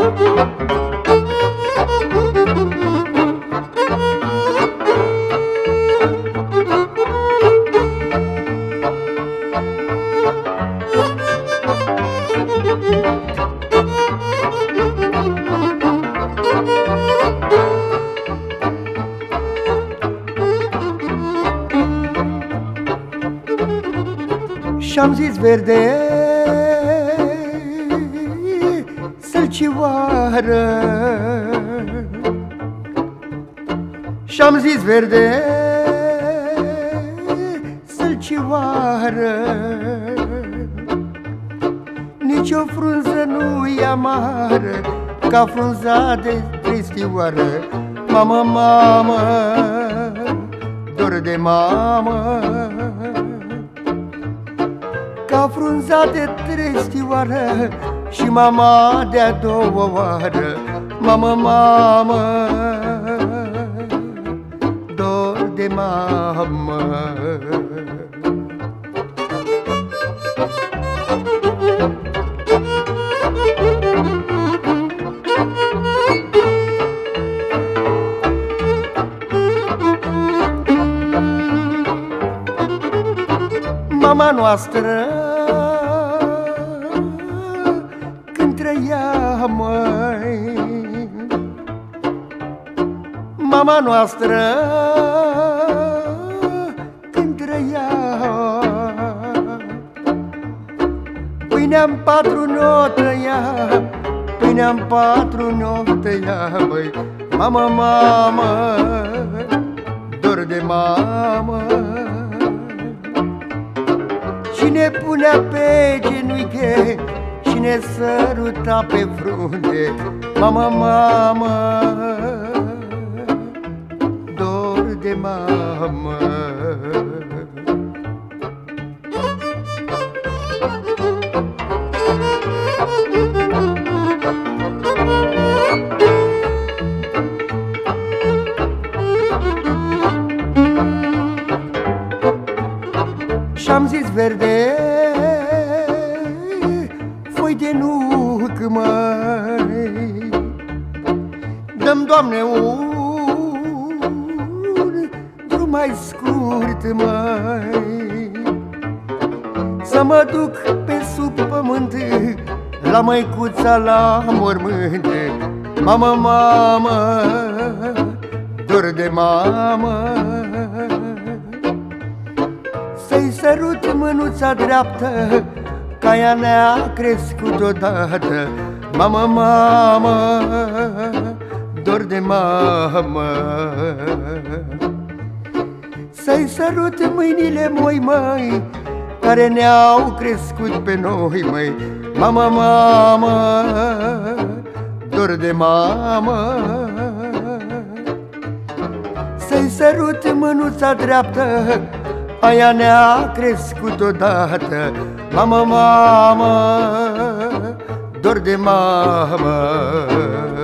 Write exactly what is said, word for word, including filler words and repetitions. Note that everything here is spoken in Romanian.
Și-am zis verde, sălcioară, și-am zis verde, sălcioară, nici o frunză nu-i amară ca frunza de tristioară. Mamă, mamă, dor de mamă, ca frunza de tristioară și mama de-a doua oară. Mamă, mamă, dor de mamă. Mama noastră când trăia, măi, mama noastră când trăia, pâinea-n patru n-o tăia, pâinea-n patru n-o tăia, băi. Mamă, mamă, dor de mamă. Și ne punea pe genunchi și ne săruta pe frunte. Mamă, mamă, dor de mamă. Și-am zis verde, foi de nuc, măi, dă-mi, Doamne, un drum mai scurt, măi, să mă duc pe sub pământ la măicuța la mormânt. Mamă, mamă, dor de mamă, să-i sărut mânuța dreaptă, ca ea ne-a crescut odată. Mamă, mamă, dor de mamă. Să-i sărut mâinile, moi, măi, care ne-au crescut pe noi, măi. Mamă, mamă, dor de mamă. Să-i sărut mânuța dreaptă, aia ne-a crescut odată. Mamă, mamă, dor de mamă.